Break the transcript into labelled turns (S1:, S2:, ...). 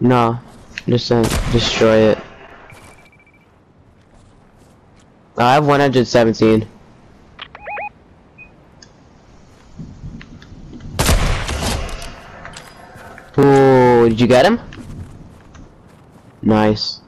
S1: No, just destroy it. I have 117. Ooh, did you get him? Nice.